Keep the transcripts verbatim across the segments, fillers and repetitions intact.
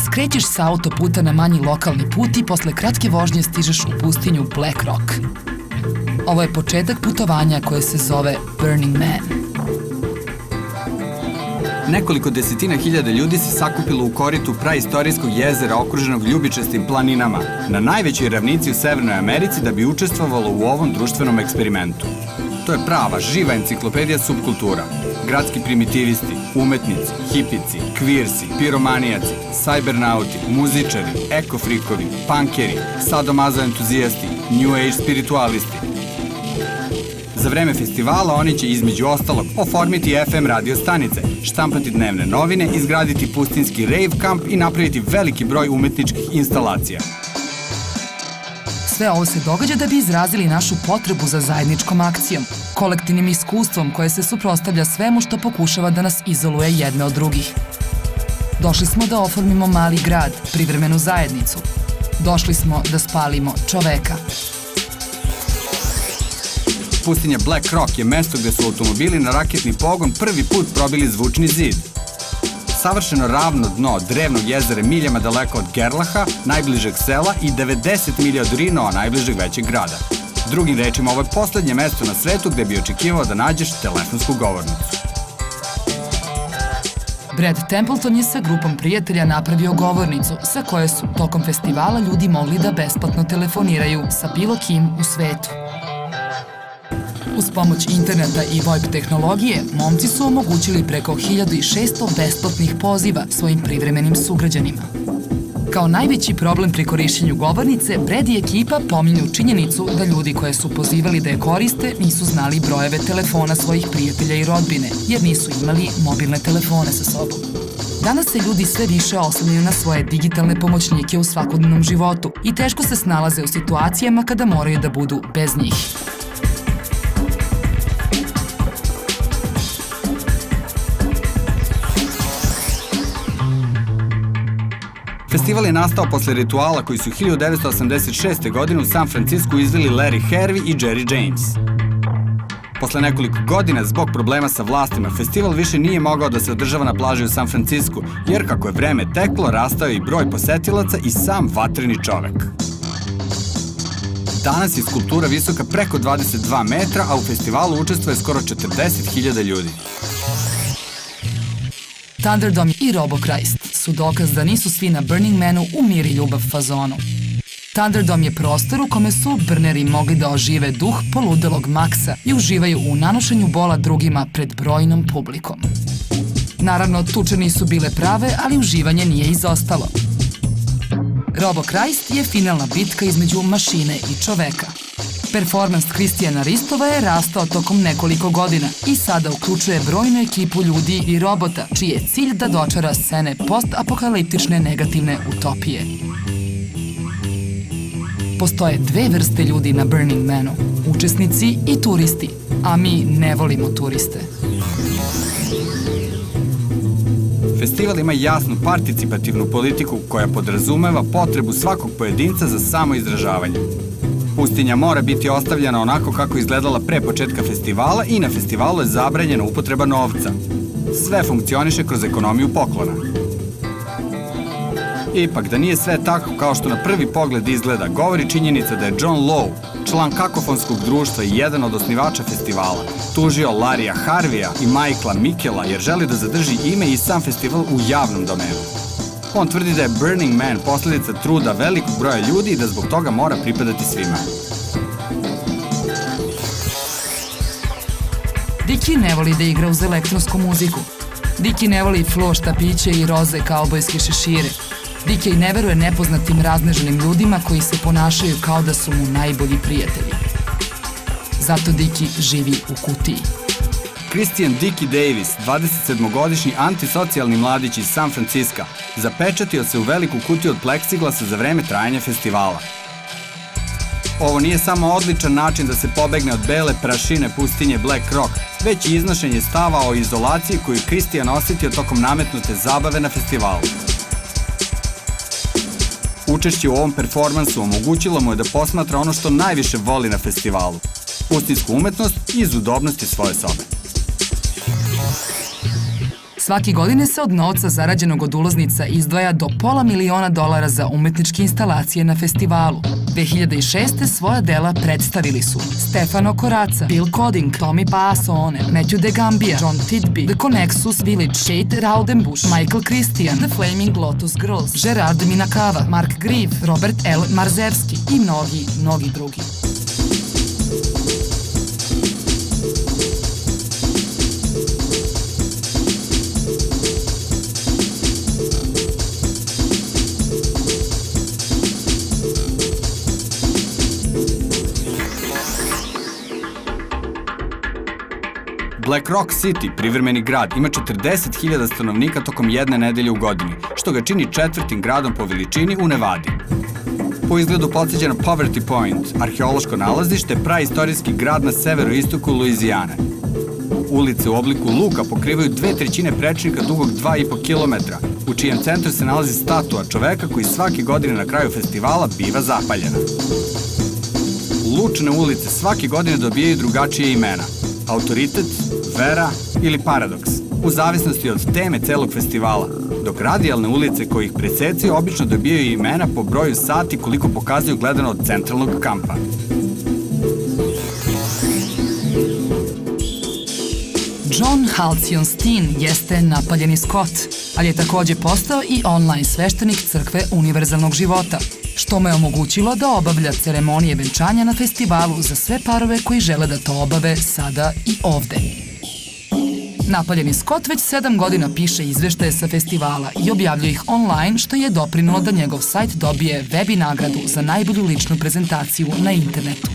Skrećeš sa autoputa na manji lokalni put i posle kratke vožnje stižeš u pustinju Black Rock. Ovo je početak putovanja koje se zove Burning Man. Nekoliko desetina hiljada ljudi se sakupilo u koritu praistorijskog jezera okruženog ljubičastim planinama na najvećoj ravnici u Severnoj Americi da bi učestvovalo u ovom društvenom eksperimentu. To je prava, živa enciklopedija subkultura. Gradski primitivisti, umetnici, hipici, kvirsi, piromanijaci, sajbernauti, muzičari, ekofrikovi, punkeri, sadomazo entuzijasti, new age spiritualisti. Za vreme festivala oni će između ostalog oformiti F M radio stanice, štampati dnevne novine, izgraditi pustinski rave kamp i napraviti veliki broj umetničkih instalacija. Sve ovo se događa da bi izrazili našu potrebu za zajedničkom akcijom, kolektivnim iskustvom koje se suprotstavlja svemu što pokušava da nas izoluje jedne od drugih. Došli smo da oformimo mali grad, privremenu zajednicu. Došli smo da spalimo čoveka. Pustinja Black Rock je mesto gde su automobili na raketni pogon prvi put probili zvučni zid. Savršeno ravno dno drevnog jezera miljama daleko od Gerlaha, najbližeg sela, i devedeset milija od Rinoa, najbližeg većeg grada. Drugim rečima, ovo je poslednje mesto na svetu gde bi očekivao da nađeš telefonsku govornicu. Brad Templeton je sa grupom prijatelja napravio govornicu sa koje su tokom festivala ljudi mogli da besplatno telefoniraju sa bilo kim u svetu. Uz pomoć interneta i VoIP tehnologije, momci su omogućili preko hiljadu šesto besplatnih poziva svojim privremenim sugrađanima. Kao najveći problem pri korišćenju govornice, Brad i ekipa pominju činjenicu da ljudi koje su pozivali da je koriste nisu znali brojeve telefona svojih prijatelja i rodbine, jer nisu imali mobilne telefone sa sobom. Danas se ljudi sve više oslanjaju na svoje digitalne pomoćnike u svakodnevnom životu i teško se snalaze u situacijama kada moraju da budu bez njih. Festival je nastao posle rituala koji su hiljadu devetsto osamdeset šeste. godine u San Francisku izveli Larry Harvey i Jerry James. Posle nekoliko godina, zbog problema sa vlastima, festival više nije mogao da se održava na plaži u San Francisku, jer kako je vreme teklo, rastao je i broj posetilaca i sam vatreni čovek. Danas je skulptura visoka preko dvadeset dva metra, a u festivalu učestvuje skoro četrdeset hiljada ljudi. Thunderdome i Robo Christ su dokaz da nisu svi na Burning Manu u mir i ljubav fazonu. Thunderdome je prostor u kome su burneri mogli da ožive duh poludelog Maxa i uživaju u nanošenju bola drugima pred brojnom publikom. Naravno, tuče nisu bile prave, ali uživanje nije izostalo. Robo Christ je finalna bitka između mašine i čoveka. Performans Kristijana Ristova je rastao tokom nekoliko godina i sada uključuje brojnu ekipu ljudi i robota, čiji je cilj da dočara scene post-apokaliptične negativne utopije. Postoje dve vrste ljudi na Burning Manu, učesnici i turisti, a mi ne volimo turiste. Festival ima jasnu participativnu politiku koja podrazumeva potrebu svakog pojedinca za samoizražavanje. Pustinja mora biti ostavljena onako kako izgledala pre početka festivala i na festivalu je zabranjena upotreba novca. Sve funkcioniše kroz ekonomiju poklona. Ipak, da nije sve tako kao što na prvi pogled izgleda, govori činjenica da je John Lowe, član kakofonskog društva i jedan od osnivača festivala, tužio Larrya Harveya i Michaela Mickela jer želi da zadrži ime i sam festival u javnom domenu. On tvrdi da je Burning Man posledica truda velikog broja ljudi i da zbog toga mora pripadati svima. Diki ne voli da igra uz elektronsku muziku. Diki ne voli flošta piće i roze kaubojske šešire. Diki ne veruje nepoznatim razneženim ljudima koji se ponašaju kao da su mu najbolji prijatelji. Zato Diki živi u kutiji. Christian Dickie Davis, dvadesetsedmogodišnji antisocijalni mladić iz San Franciska, zapečatio se u veliku kutiju od pleksiglasa za vreme trajanja festivala. Ovo nije samo odličan način da se pobegne od bele prašine pustinje Black Rock, već i iznošenje stava o izolaciji koju je Christian osetio tokom nametnute zabave na festivalu. Učešće u ovom performansu omogućilo mu je da posmatra ono što najviše voli na festivalu – pustinsku umetnost iz udobnosti svoje sobe. Svake godine se od novca zarađenog od ulaznica izdvaja do pola miliona dolara za umetničke instalacije na festivalu. dve hiljade šeste. svoja dela predstavili su Stefano Corazza, Bill Coding, Tommy Paasone, Matthew De Gambia, John Tidby, The Connexus Village, Shade Raudenbush, Michael Christian, The Flaming Lotus Girls, Gerard Minakawa, Mark Grieve, Robert L. Marzewski i mnogi, mnogi drugi. Black Rock City, privremeni grad, ima četrdeset hiljada stanovnika tokom jedne nedelje u godini, što ga čini četvrtim gradom po veličini u Nevadi. Po izgledu podsjeća na Poverty Point, arheološko nalazište, praistorijski grad na severoistoku Luizijane. Ulice u obliku luka pokrivaju dve trećine prečnika dugog dva i po kilometra, u čijem centru se nalazi statua čoveka koji svake godine na kraju festivala biva zapaljena. Lučne ulice svake godine dobijaju drugačije imena: autoritet, vera ili paradoks, u zavisnosti od teme celog festivala, dok radijalne ulice koje ih presecaju obično dobijaju imena po broju sati koliko pokazuju gledano od centralnog kampa. John Halcyon Steen jeste napaljeni Skot, ali je takođe postao i online sveštenik crkve univerzalnog života, što mu je omogućilo da obavlja ceremonije venčanja na festivalu za sve parove koji žele da to obave sada i ovde. Napaljeni Skot već sedam godina piše izveštaje sa festivala i objavljuje ih online, što je doprinelo da njegov sajt dobije web i nagradu za najbolju ličnu prezentaciju na internetu.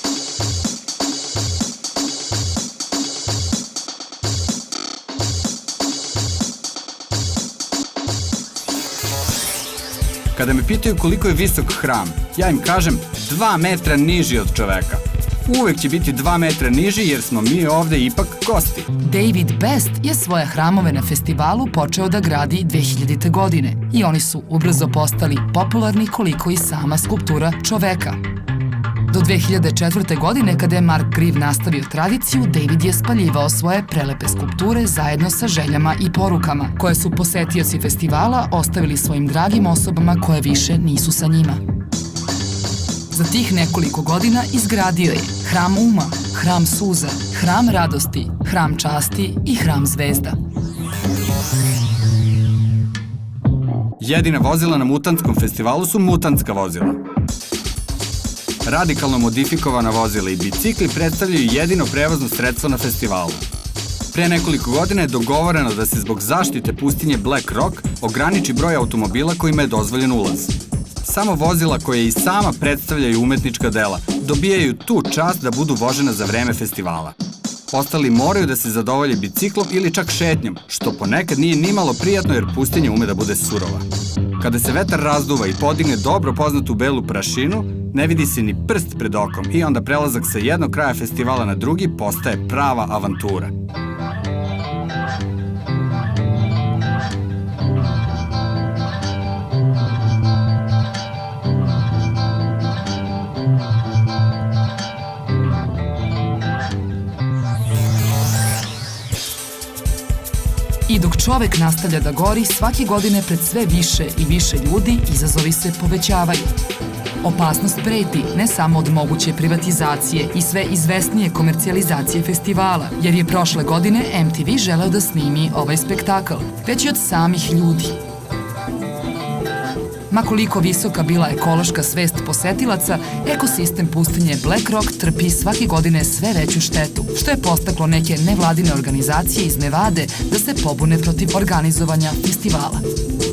Kada me pitaju koliko je visok hram, ja im kažem dva metra niži od čoveka. Uvek će biti dva metra niži jer smo mi ovde ipak gosti. David Best je svoje hramove na festivalu počeo da gradi dve hiljadite. godine i oni su ubrzo postali popularni koliko i sama skulptura čoveka. Do dve hiljade četvrte. godine, kada je Mark Grieve nastavio tradiciju, David je spaljivao svoje prelepe skulpture zajedno sa željama i porukama, koje su posetioci festivala ostavili svojim dragim osobama koje više nisu sa njima. Za tih nekoliko godina izgradio je Hram uma, Hram suza, Hram radosti, Hram časti i Hram zvezda. Jedina vozila na Mutantskom festivalu su mutantska vozila. Radikalno modifikovana vozila i bicikli predstavljaju jedino prevozno sredstvo na festivalu. Pre nekoliko godina je dogovoreno da se zbog zaštite pustinje Black Rock ograniči broj automobila kojima je dozvoljen ulaz. Samo vozila koje i sama predstavljaju umetnička dela dobijaju tu čast da budu vožena za vreme festivala. Ostali moraju da se zadovolje biciklom ili čak šetnjom, što ponekad nije nimalo prijatno jer pustinja ume da bude surova. Kada se vetar razduva i podigne dobro poznatu belu prašinu, ne vidi se ni prst pred okom i onda prelazak sa jednog kraja festivala na drugi postaje prava avantura. I dok čovek nastavlja da gori, svake godine pred sve više i više ljudi izazovi se povećavaju. Opasnost preti ne samo od moguće privatizacije i sve izvesnije komercijalizacije festivala, jer je prošle godine M T V želeo da snimi ovaj spektakl, već i od samih ljudi. Ma koliko visoka bila ekološka svest posetilaca, ekosistem pustinje Black Rock trpi svake godine sve veću štetu, što je podstaklo neke nevladine organizacije iz Nevade da se pobune protiv organizovanja festivala.